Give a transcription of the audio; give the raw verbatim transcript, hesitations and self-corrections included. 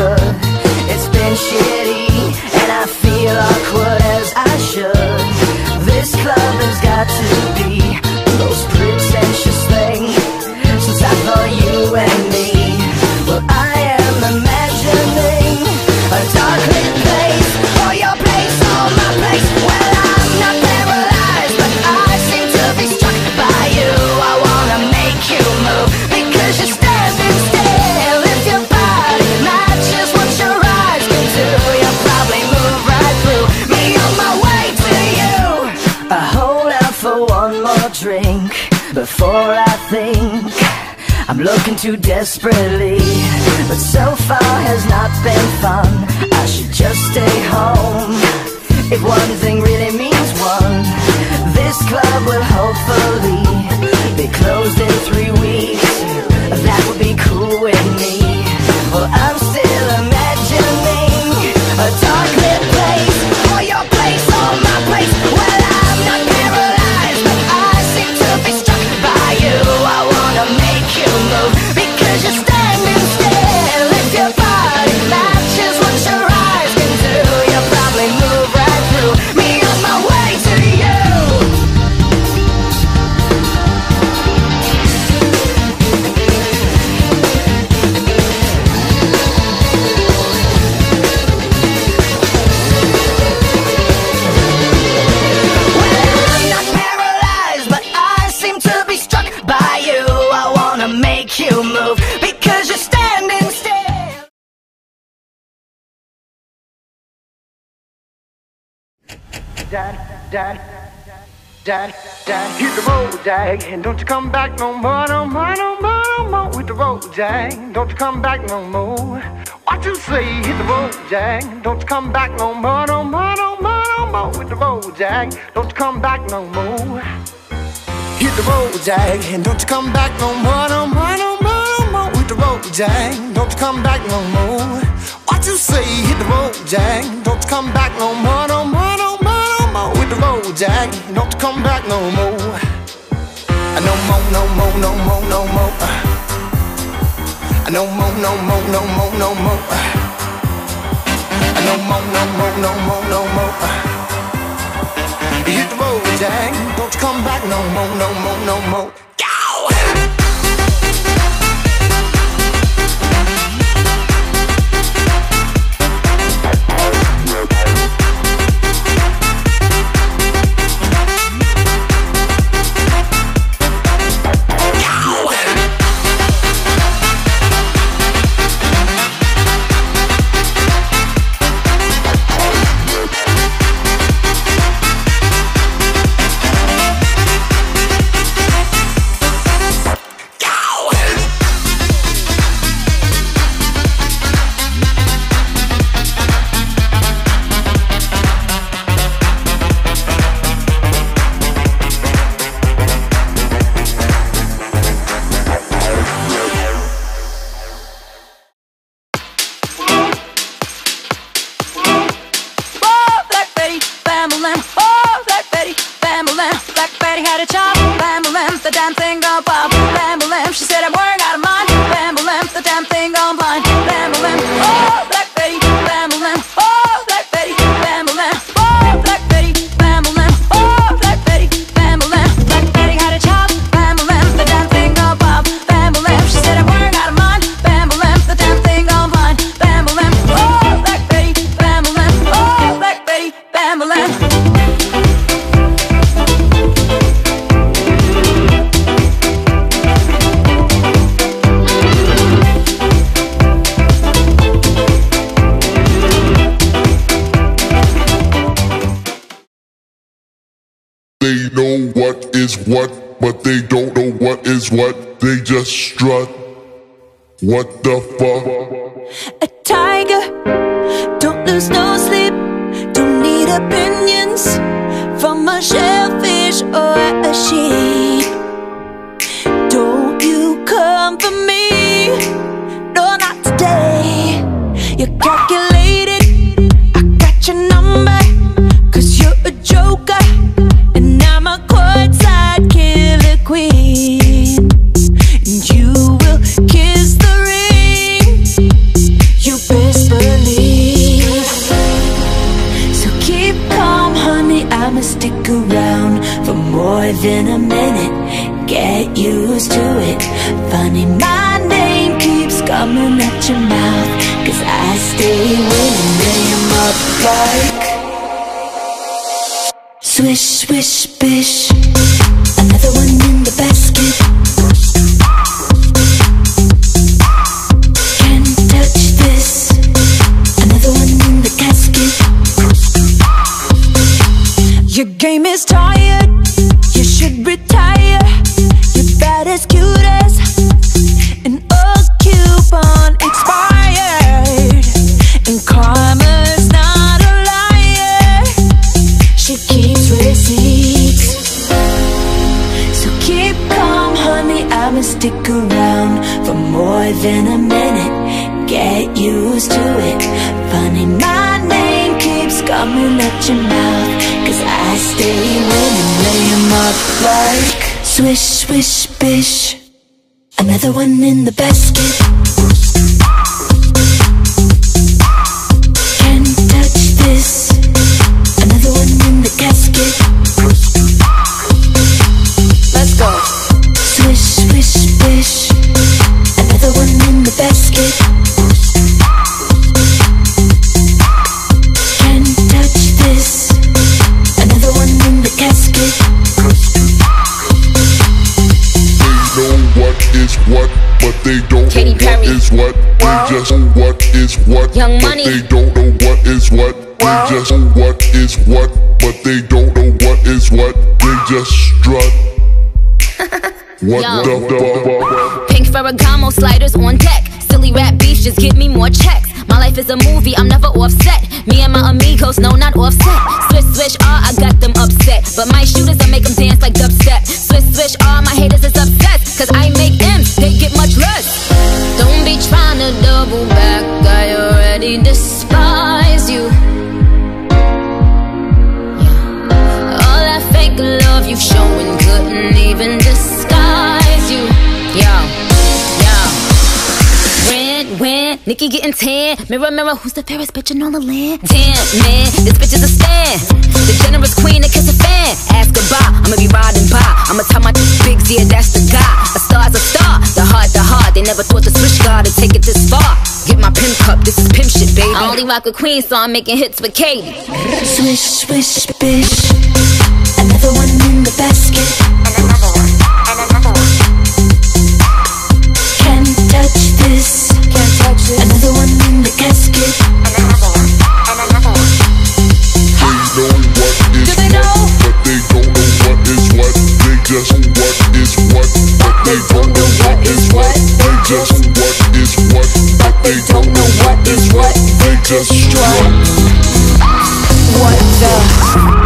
good. It's been shitty and I feel awkward as I should. This club has got to be the most pretentious thing since I thought you and me. Well, I am imagining a dark lit place, or your place or my place. Well, I'm not paralyzed, but I seem to be struck by you. I wanna make you move because you're standing still. If your body matches what your eyes can do, you'll probably move right through me on my way to you. I hold out for one more drink before I think I'm looking too desperately, but so far has not been fun. I should just stay home. If one thing really means one, this club will hopefully be closed in three weeks. That would be cool with me. Well, I'm still imagining a dark lit place, or your place or my place. Well, I'm not paralyzed, but I seem to be struck by you. I wanna make you move because you're standing still. If your body matches what your eyes can do, you'll probably move right through me on my way to you. Well, I'm not paralyzed, but I seem to be struck by you. I wanna make you move because you're standing still. Dad, dad, dad, dad, hit the road, Jack, and don't you come back no more, no more, no more, no more. With the road, Jack, don't you come back no more. What you say? Hit the road, Jack, don't you come back no more, no more, no more, no more. With the road, Jack, don't you come back no more. Hit the road, Jack, and don't you come back no more, no more, no more, no more. With the road, Jack, don't you come back no more. What you say? Hit the road, Jack, don't you come back no more, no more, no more, no more. With the road, Jack, don't you come back no more. No more, no more, no more, no more. No more, no more, no more, no more. No more, no more, no more, no more. Hit the road, Jack, don't you come back no more, no more, no more. Go! The damn thing gone pop, bam-a-lam. She said I'm worried out of mind, bam-a-lam. The damn thing gone blind, bam-a-lam. Oh, Black Betty, bam-a-lam. Oh, Black Betty, bam-a-lam. Oh, Black Betty, bam-a-lam. Oh, Black Betty, bam-a-lam. Black Betty had a chop, bam-a-lam. The damn thing gone pop, bam-a-lam. She said I'm worried out of mind, bam-a-lam. The damn thing gone blind, bam-a-lam. Oh, Black Betty, bam-a-lam. Oh, Black Betty, bam-a-lam. They know what is what, but they don't know what is what. They just strut. What the fuck? A tiger, don't lose no sleep. Don't need opinions from a shellfish or a sheep. Don't you come for me, no, not today. You're calculated, I got your number, cause you're a joker. I'm a courtside killer queen, and you will kiss the ring. You best stay winning, lay 'em up like swish, swish, bish. Another one in the basket. Can't touch this. Another one in the casket. Your game is tired, you should retire. You're bad as cute as an old coupon expired. And karma's not a liar, She keeps receipts. so keep calm, honey. I'ma stick around for more than a minute. Get used to it. Funny, my name keeps coming at your mouth, 'cause I stay winning, lay 'em up like swish, swish, bish. Another one in the basket. Can't touch this. Another one in the casket. Let's go. Swish, swish, bish. Another one in the basket. Can't touch this. Another one in the casket. They know what is what, but they don't Katy know Perry. what is what. They just know what is what, Young but Money. they don't know what is what. They just know what is what, but they don't know what is what. They just strut. What Yo. the fuck? Pink Ferragamo sliders on deck. Silly rap beefs, just give me more checks. My life is a movie, I'm never offset. Me and my amigos, no, not offset. Swish, swish, ah, I got them upset. But my shooters, I make them dance like dubstep. Swish, swish, ah, my haters is obsessed. 'Cause I make M's, they get much less. Don't be trying to double back, I already despise you. Yeah. All that fake love you showing couldn't even disguise you. Yo, yo. Red, when Nikki getting tan. Mirror, mirror, who's the fairest bitch in all the land? Damn, man, this bitch is a stan. The generous queen that kiss a fan. Ask goodbye, I'ma be riding by. I'ma tell my big yeah, that's the guy. A star's a star, the heart, the heart. They never thought the switch guard to take it this far. Get my pimp cup, this is pimp shit, baby. I only rock with queen, so I'm making hits with Katy. Swish, swish, bish. Another one in the basket. And another one, and another one. Can't touch this. Can't touch it. Another one in the casket. And another one, and another one. They know what is Do they what, know? but they don't know what is what. They just know what is what, but they don't know what is what. They just know what is what, but they don't know what is what. They just strut. What the?